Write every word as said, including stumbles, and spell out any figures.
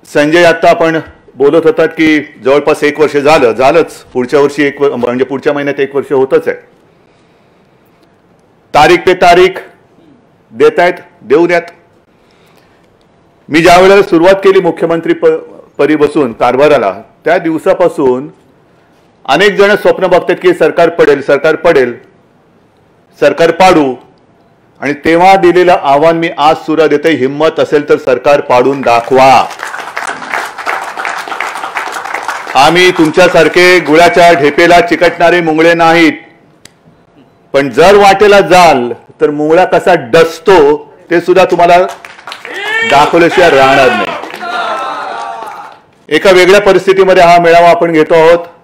संजय आता आपण बोलत होतात की जवळपास एक वर्ष झालं झालंच पुढच्या वर्षी एक म्हणजे पुढच्या महिन्यात एक वर्ष होतच आहे. तारीख पे तारीख देत आहेत, देऊ द्यात. मी ज्या वेळेला सुरुवात केली मुख्यमंत्री परी बसून कारभाराला त्या दिवसापासून अनेक जण स्वप्न बघतात की सरकार पडेल सरकार पडेल सरकार पाडू, आणि तेव्हा दिलेलं आव्हान मी आज सुद्धा देते, हिम्मत असेल तर सरकार पाडून दाखवा. आम्ही तुमच्यासारखे गुळाच्या ढेपेला चिकटणारे मुंगळे नाहीत, पण जर वाटेला जाल तर मुंगळा कसा डसतो ते सुद्धा तुम्हाला दाखवल्याशिवाय राहणार नाही. एका वेगळ्या परिस्थितीमध्ये हा मेळावा आपण घेतो आहोत.